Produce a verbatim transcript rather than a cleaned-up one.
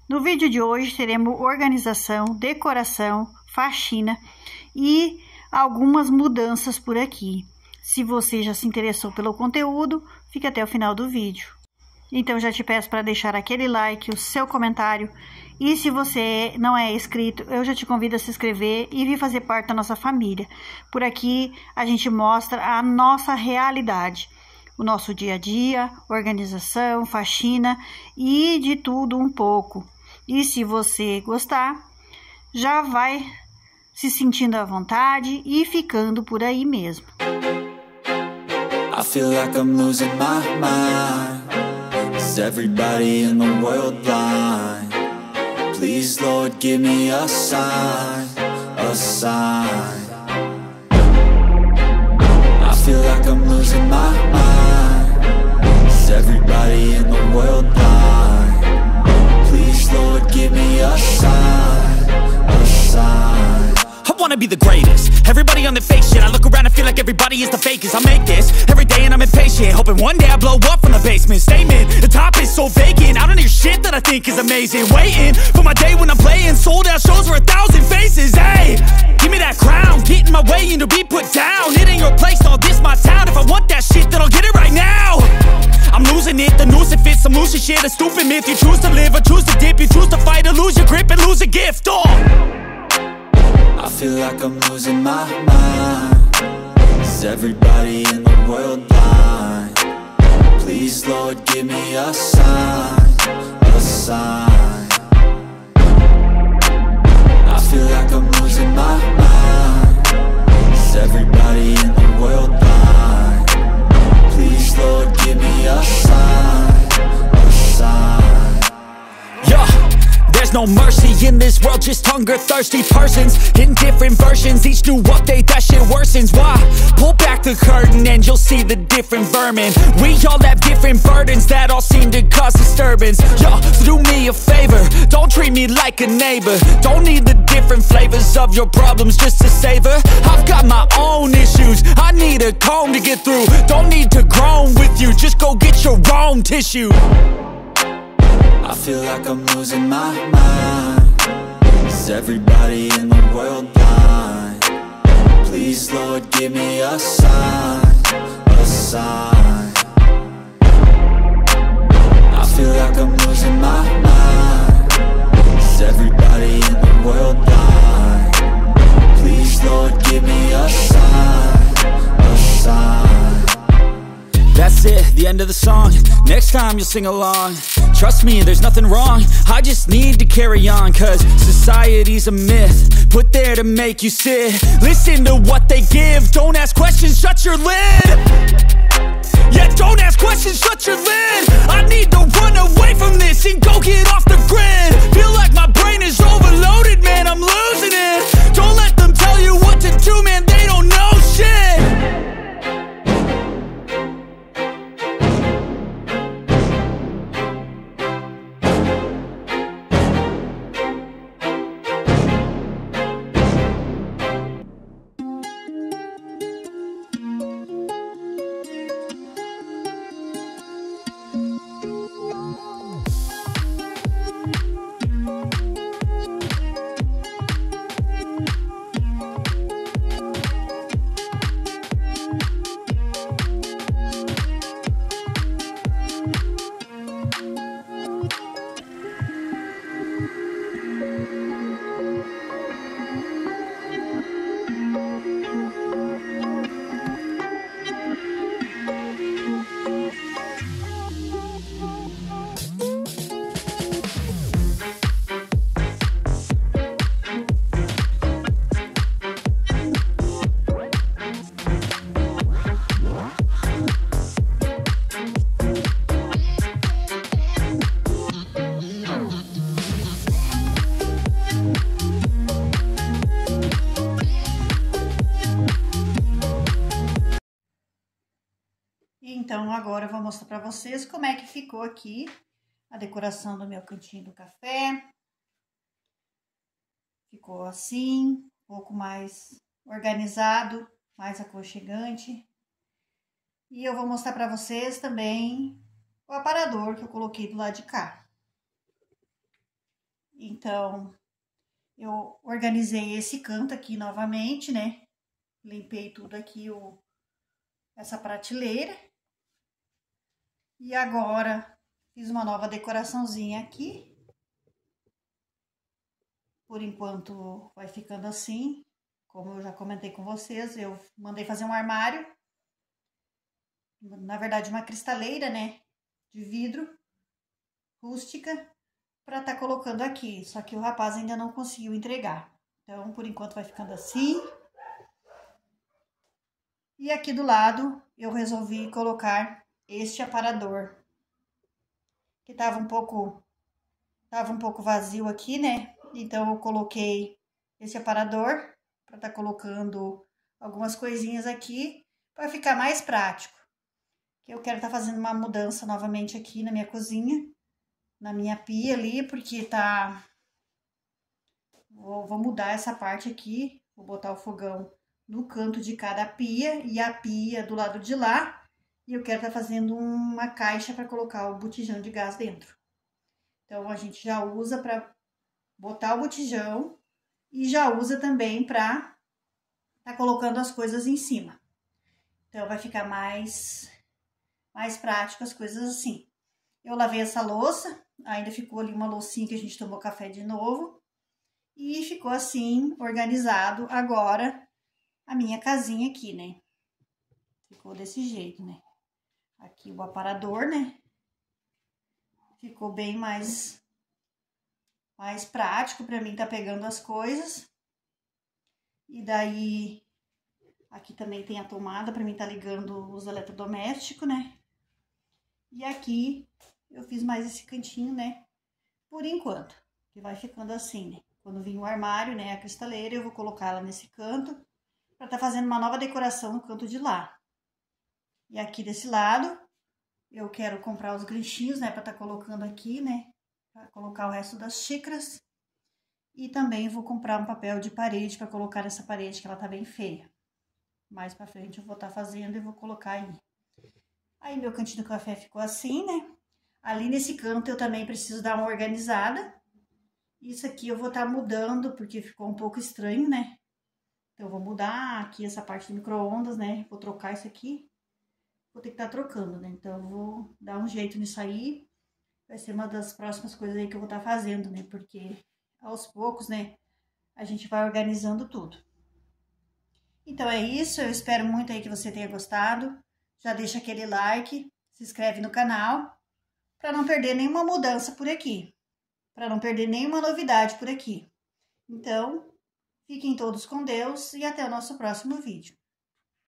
No vídeo de hoje teremos organização, decoração, faxina e algumas mudanças por aqui. Se você já se interessou pelo conteúdo, fique até o final do vídeo. Então já te peço para deixar aquele like, o seu comentário. E se você não é inscrito, eu já te convido a se inscrever e vir fazer parte da nossa família. Por aqui a gente mostra a nossa realidade, o nosso dia a dia, organização, faxina e de tudo um pouco. E se você gostar, já vai se sentindo à vontade e ficando por aí mesmo. I feel like I'm losing my mind. Is everybody in the world blind? Please, Lord, give me a sign, a sign. I feel like I'm losing my mind. Is everybody in the world blind? Please, Lord, give me a sign, a sign. I wanna be the greatest. Everybody on the fake shit. I look around and feel like everybody is the fakest. I make this every day and I'm impatient, hoping one day I blow up from the basement. Statement, the top is so vacant. I don't hear shit that I think is amazing. Waiting for my day when I'm playing sold out shows for a thousand faces. Hey, give me that crown, get in my way and to be put down. It ain't your place, all this my town. If I want that shit, then I'll get it right now. I'm losing it, the noose it fits, I'm losing shit. A stupid myth, you choose to live or choose to dip. You choose to fight or lose your grip and lose a gift. Oh, I feel like I'm losing my mind. Is everybody in the world blind? Please, Lord, give me a sign, a sign. I feel like I'm losing my mind. Is everybody in the world blind? Please, Lord, give me a sign, a sign. yeah. There's no mercy in this world, just hunger-thirsty persons in different versions, each new update, that shit worsens. Why? Pull back the curtain and you'll see the different vermin. We all have different burdens that all seem to cause disturbance. Yo, so do me a favor, don't treat me like a neighbor. Don't need the different flavors of your problems just to savor. I've got my own issues, I need a comb to get through. Don't need to groan with you, just go get your own tissue. I feel like I'm losing my mind. Is everybody in the world blind? Please, Lord, give me a sign, a sign. I feel like I'm losing my mind. Is everybody in the world blind? Please, Lord, give me a sign, a sign. That's it, the end of the song. Next time you'll sing along. Trust me, there's nothing wrong. I just need to carry on, cause society's a myth put there to make you sit. Listen to what they give. Don't ask questions, shut your lid. Yeah, don't ask questions, shut your lid. I need to run away from this and go get off the grid. Feel like my brain is overloaded, man, I'm losing it. Don't let them tell you what to do, man, they don't know shit. Então, agora eu vou mostrar para vocês como é que ficou aqui a decoração do meu cantinho do café. Ficou assim, um pouco mais organizado, mais aconchegante. E eu vou mostrar para vocês também o aparador que eu coloquei do lado de cá. Então, eu organizei esse canto aqui novamente, né? Limpei tudo aqui, o, essa prateleira. E agora, fiz uma nova decoraçãozinha aqui. Por enquanto, vai ficando assim. Como eu já comentei com vocês, eu mandei fazer um armário. Na verdade, uma cristaleira, né? De vidro, rústica, para estar tá colocando aqui. Só que o rapaz ainda não conseguiu entregar. Então, por enquanto, vai ficando assim. E aqui do lado, eu resolvi colocar este aparador. Que tava um pouco, tava um pouco vazio aqui, né? Então, eu coloquei esse aparador para estar tá colocando algumas coisinhas aqui, para ficar mais prático. Que eu quero estar tá fazendo uma mudança novamente aqui na minha cozinha, na minha pia ali, porque tá... Vou, vou mudar essa parte aqui, vou botar o fogão no canto de cada pia e a pia do lado de lá. E eu quero estar tá fazendo uma caixa para colocar o botijão de gás dentro. Então, a gente já usa para botar o botijão e já usa também para tá colocando as coisas em cima. Então, vai ficar mais, mais prático as coisas assim. Eu lavei essa louça, ainda ficou ali uma loucinha que a gente tomou café de novo. E ficou assim, organizado agora a minha casinha aqui, né? Ficou desse jeito, né? Aqui o aparador, né? Ficou bem mais, mais prático para mim tá pegando as coisas. E daí, aqui também tem a tomada para mim tá ligando os eletrodomésticos, né? E aqui eu fiz mais esse cantinho, né? Por enquanto, que vai ficando assim, né? Quando vir o armário, né? A cristaleira, eu vou colocar ela nesse canto para tá fazendo uma nova decoração no canto de lá. E aqui desse lado, eu quero comprar os ganchinhos, né? Pra tá colocando aqui, né? Pra colocar o resto das xícaras. E também vou comprar um papel de parede pra colocar nessa parede, que ela tá bem feia. Mais pra frente eu vou tá fazendo e vou colocar aí. Aí meu cantinho do café ficou assim, né? Ali nesse canto eu também preciso dar uma organizada. Isso aqui eu vou tá mudando, porque ficou um pouco estranho, né? Então eu vou mudar aqui essa parte do micro-ondas, né? Vou trocar isso aqui. Vou ter que estar trocando, né? Então, eu vou dar um jeito nisso aí. Vai ser uma das próximas coisas aí que eu vou estar fazendo, né? Porque aos poucos, né? A gente vai organizando tudo. Então, é isso. Eu espero muito aí que você tenha gostado. Já deixa aquele like, se inscreve no canal, para não perder nenhuma mudança por aqui. Para não perder nenhuma novidade por aqui. Então, fiquem todos com Deus e até o nosso próximo vídeo.